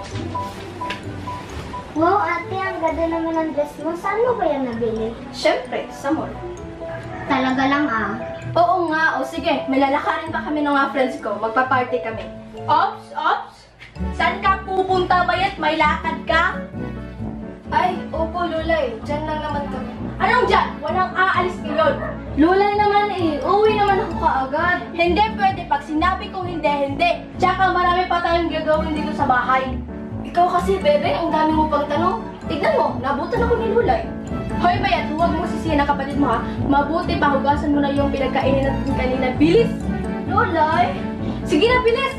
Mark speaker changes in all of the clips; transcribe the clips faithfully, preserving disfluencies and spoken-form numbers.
Speaker 1: Wow, ate, ang ganda naman ang dress mo. Saan mo ba yan nabili?
Speaker 2: Siyempre, sa mall.
Speaker 1: Talaga lang ah.
Speaker 2: Oo nga, o sige, may lalakarin pa kami ng mga friends ko. Magpa-party kami. Ops, ops! Saan ka pupunta, Bayet? May lakad ka? Ay, opo, Lolay. Diyan lang naman kami. Anong dyan? Walang aalis ngayon. Lolay naman eh. Uwi naman ako kaagad. Hindi pwede. Pag sinabi kong hindi, hindi. Tsaka marami pa tayong gagawin dito sa bahay. Ikaw kasi, bebe, ang dami mo pang tanong. Tignan mo, nabutan ako ni Lolay. Hoy, Bayat, huwag mo sisihin ang kapatid mo ha. Mabuti pa, hugasan mo na yung pinagkainin natin kanina. Bilis! Lolay! Sige na, bilis!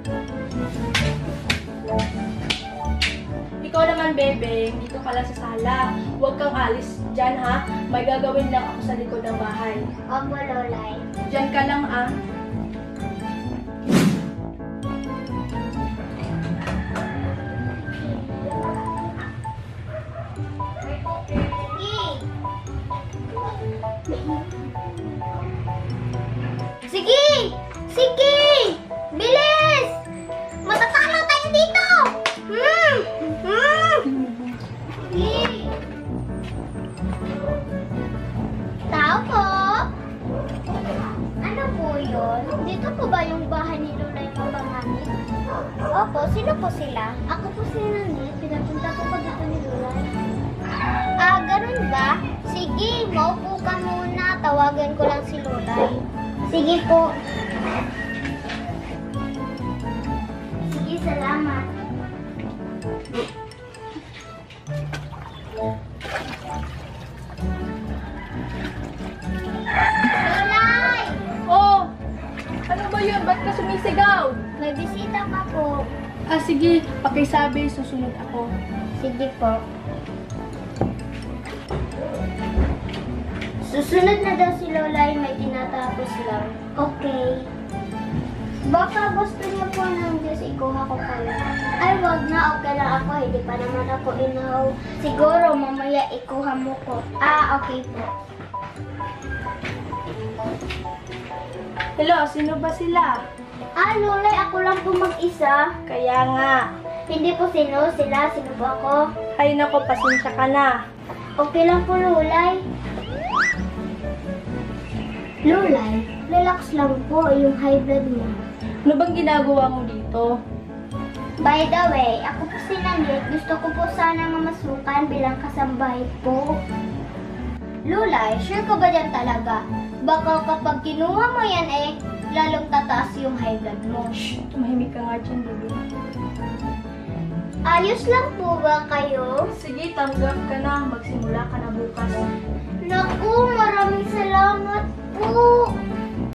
Speaker 2: Ikaw naman, bebe, dito ka lang sa sala. Huwag kang alis dyan, ha? May gagawin lang ako sa likod ng bahay.
Speaker 1: Opo, Lolay.
Speaker 2: Dyan ka lang, ah.
Speaker 1: Sige! Sige! Bilis! Matatalo tayo dito! Hmm! Hmm! Sige! Tao po! Ano po yun? Dito po ba yung bahay ni Lolay Mabangamit? Opo, sino po sila? Ako po si Nanit. Pinapunta ko pa dito ni Lolay. Ah, ganun ba? Sige, maupo ka muna. Tawagan ko lang si Lolay. Sige po. Sige, salamat. Lolay!
Speaker 2: Oh! Ano ba yun? Ba't ka sumisigaw?
Speaker 1: May bisita ka po.
Speaker 2: Ah, sige. Pakisabi, susunod ako.
Speaker 1: Sige po. Susunod na daw si Lolay, may tinatapos lang. Okay. Baka gusto niya po ng Diyos, ikuha ko kayo. Ay, wag na. Okay lang ako. Hindi pa naman ako inaw. Siguro, mamaya ikuha mo ko. Ah, okay po.
Speaker 2: Hello, sino ba sila?
Speaker 1: Ah, Lolay, ako lang po mag-isa.
Speaker 2: Kaya nga.
Speaker 1: Hindi po sino, sila. Sino po ako?
Speaker 2: Ay nako, pasensya ka na.
Speaker 1: Okay lang po, Lolay. Lolay, relax lang po yung high blood mo.
Speaker 2: Ano bang ginagawa mo dito?
Speaker 1: By the way, ako po si Nanit. Gusto ko po sana mamasukan bilang kasambahay po. Lolay, sure ka ba dyan talaga? Baka kapag kinuha mo yan eh, lalong tataas yung high blood mo.
Speaker 2: Shh, tumahimik ka nga dyan, baby.
Speaker 1: Ayos lang po ba kayo?
Speaker 2: Sige, tanggap ka na. Magsimula ka na bukas.
Speaker 1: Naku, maraming salamat po.